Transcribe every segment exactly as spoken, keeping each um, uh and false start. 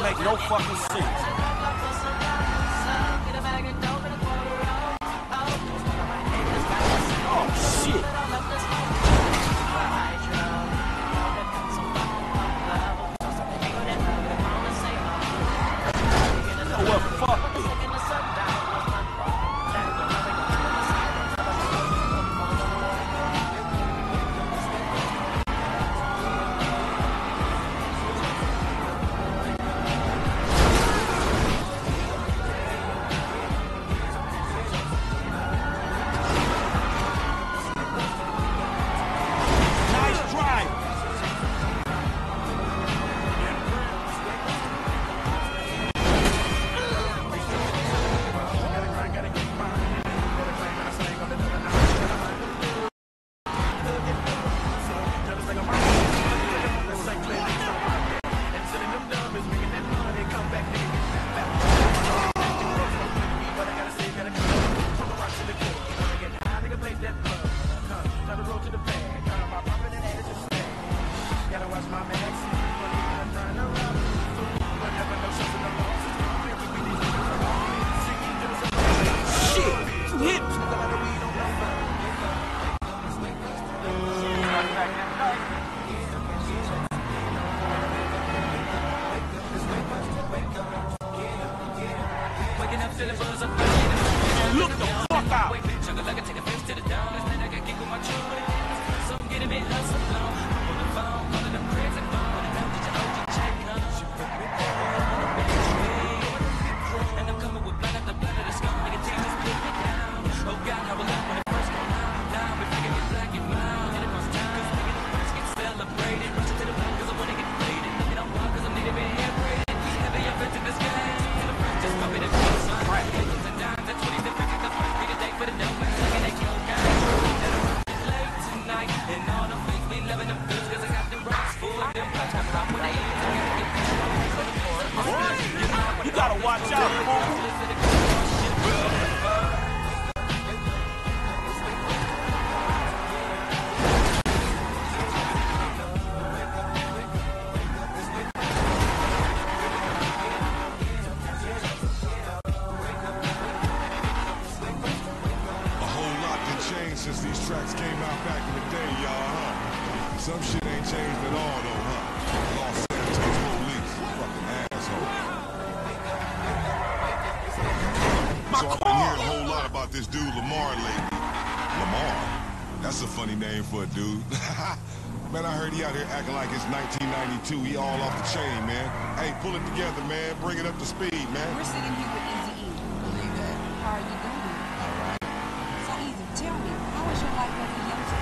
make no fucking sense. Oh, shit. You know what? Fuck this. Look the fuck out! You gotta watch out, fool. Since these tracks came out back in the day, y'all, huh? Some shit ain't changed at all, though, huh? Los Santos police, fucking asshole. My so I've been hearing a whole lot about this dude Lamar lately. Lamar? That's a funny name for a dude. Man, I heard he out here acting like it's nineteen ninety-two. He all off the chain, man. Hey, pull it together, man. Bring it up to speed, man. We're sitting here with Eazy-E. Believe that. How are you doing? All right. So Easy, tell me, how was your life as a youngster?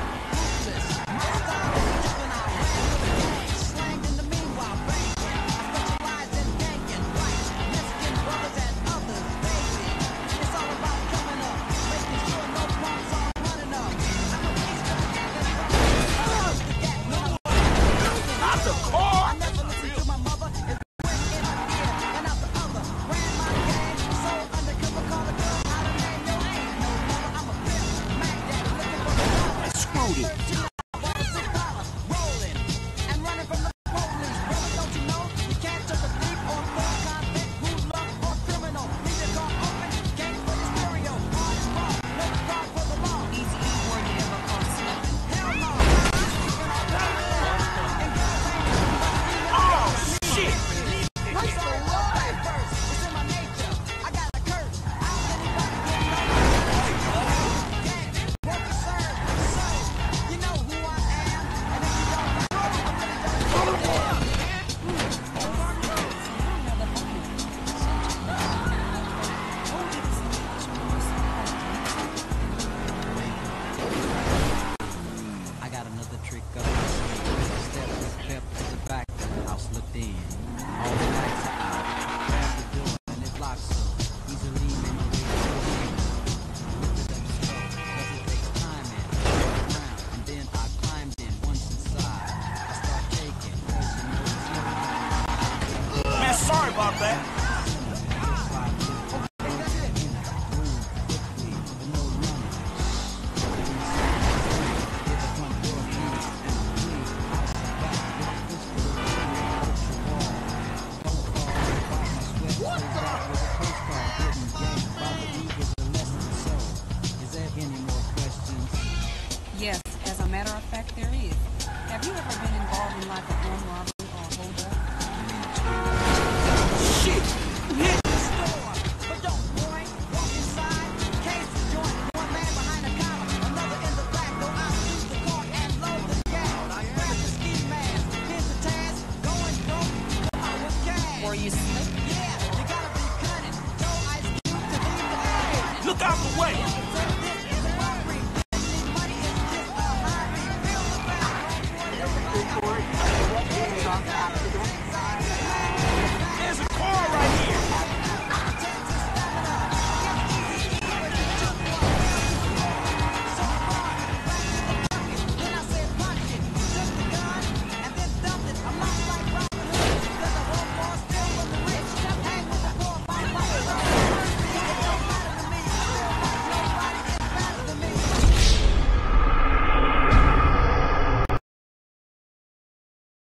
Sorry about that.